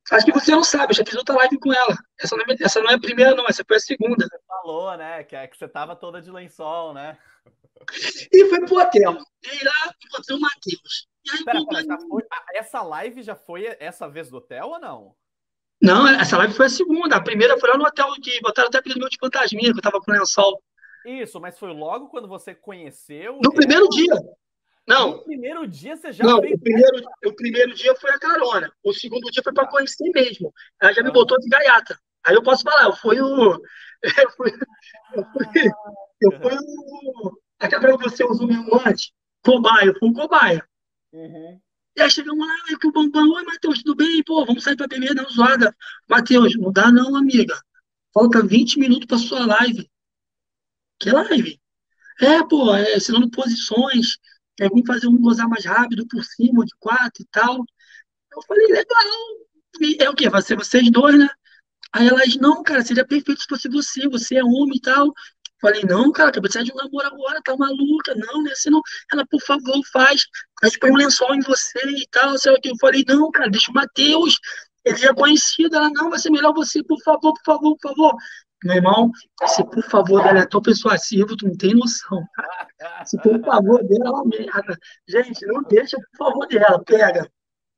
Acho que você não sabe, eu já fiz outra live com ela. Essa não é a primeira, não, essa foi a segunda. Falou, né? Que você tava toda de lençol, né? E foi pro hotel. E aí lá encontrei o Matheus. E aí, Pera, pô, pera, já foi. Essa live já foi essa vez do hotel ou não? não, essa live foi a segunda. A primeira foi lá no hotel que botaram até apelido meu de fantasminha, que eu tava com lençol. Isso, mas foi logo quando você conheceu No primeiro ela? dia. No Não, primeiro dia você já não, fez. o primeiro dia foi a carona. O segundo dia foi para Tá. conhecer mesmo. Ela já me botou Aham. de gaiata. Aí eu posso falar, eu fui o. Eu fui, eu fui, eu fui o. Aquela que você usou mesmo antes. Cobaia, eu fui o cobaia. Uhum. E aí chegamos lá, aí que o Bambam, oi, Matheus, tudo bem? Pô, vamos sair pra beber, não, zoada. Matheus, não dá não, amiga. Falta 20 minutos pra sua live. Que live? É, pô, ensinando posições. Vamos fazer um gozar mais rápido por cima, de quatro e tal. Eu falei, legal. E é o quê? Vai ser vocês dois, né? Aí elas, não, cara, seria perfeito se fosse você, você é homem e tal. Falei, não, cara, acabei de sair de um namoro agora, tá maluca? Não, né? Assim não. Ela, por favor, faz. A gente põe um lençol em você e tal, sei lá o que. Eu falei, não, cara, deixa o Matheus. Ele já é conhecido. Ela, não, vai ser melhor você, por favor, por favor, por favor. Meu irmão, esse por favor dela é tão persuasivo, tu não tem noção. Se por favor dela, ela merda. Gente, não deixa por favor dela, pega.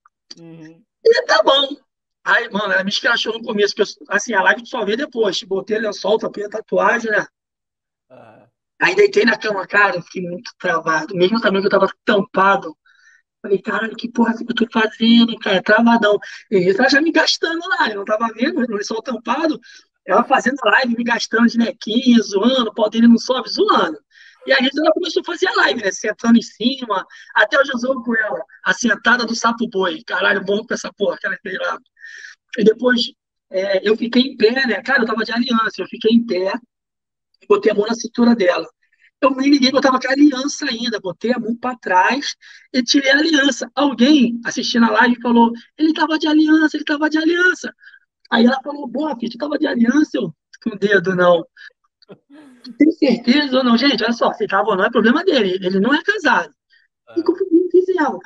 Uhum. E tá bom. Aí, mano, ela me escrachou no começo, que assim, a live tu só vê depois. Botei lençol, tapei a tatuagem, né? Ah, Aí deitei na cama, cara, fiquei muito travado. Mesmo também que eu tava tampado. Falei, caralho, que porra que eu tô fazendo, cara? Travadão. E isso ela já me gastando lá, eu não tava vendo, no lençol tampado. Ela fazendo live, me gastando de nequinha, zoando, o pau dele não sobe, zoando. E aí ela começou a fazer a live, né? Sentando em cima. Até hoje eu zoo com ela. A sentada do sapo boi. Caralho, bom com essa porra que ela fez lá. E depois eu fiquei em pé, né? Cara, eu tava de aliança, eu fiquei em pé, botei a mão na cintura dela. Eu me liguei que eu tava com a aliança ainda, botei a mão para trás e tirei a aliança. Alguém assistindo a live falou: ele tava de aliança, ele tava de aliança. Aí ela falou: boa, filho, tu tava de aliança? Eu, com o dedo, não. Tu tem certeza ou não? Gente, olha só, se tava ou não é problema dele, ele não é casado. E ah. como fizemos?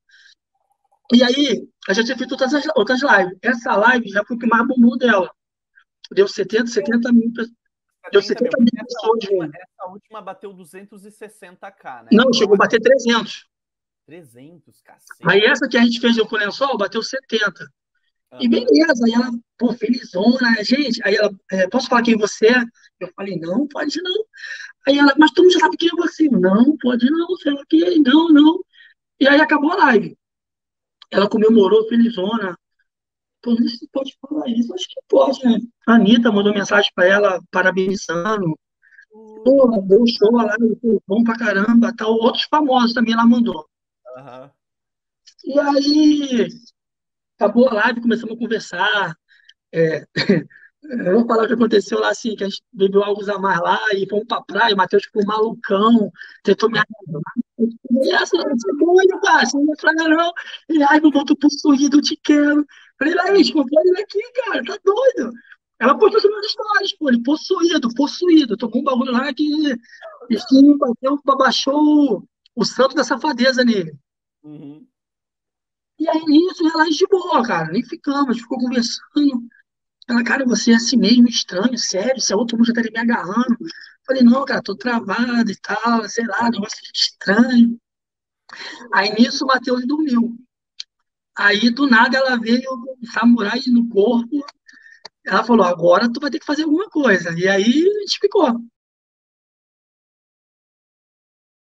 E aí, a gente já fez outras lives. Essa live já foi o que mais bombou dela. Deu 70 mil, deu 70 mil, 70 porque mil pessoas, velho. essa última bateu 260K, né? Não, Então chegou a bater 300. 300, Aí cacete. essa que a gente fez com o lençol bateu 70. E Aham. beleza, aí ela, pô, felizona, né, gente. Aí ela, posso falar quem você é? Eu falei, não, pode não. Aí ela, mas tu não sabe quem é você? Não, pode não, sei lá o quê, não, não. E aí acabou a live. Ela comemorou, felizona. Pô, não sei se pode falar isso, acho que pode, né? A Anitta mandou mensagem pra ela, parabenizando. Pô, Puta. deu show lá, pô, bom pra caramba, tal. Outros famosos também ela mandou. Aham. E aí, acabou a live, começamos a conversar. É, eu vou falar o que aconteceu lá, assim, que a gente bebeu algo a mais lá e fomos pra praia, o Matheus ficou malucão, tentou me agarrar. E assim, você é doido, cara, você não vai fragar não. Ele, ai, meu irmão, tô possuído, eu te quero. Falei, Laís, pô, pode vir aqui, cara, tá doido. Ela postou sobre as histórias, pô, ele possuído, possuído. Tomou um bagulho lá que, assim, bateu, baixou o santo da safadeza nele. Uhum. E aí, nisso, ela de boa, cara, nem ficamos, ficou conversando. Ela, cara, você é assim mesmo, estranho, sério, se a outra mulher já tá me agarrando. Falei, não, cara, tô travado e tal, sei lá, negócio estranho. Aí nisso o Matheus dormiu. Aí do nada ela veio com um samurai no corpo. Ela falou, agora tu vai ter que fazer alguma coisa. E aí a gente ficou.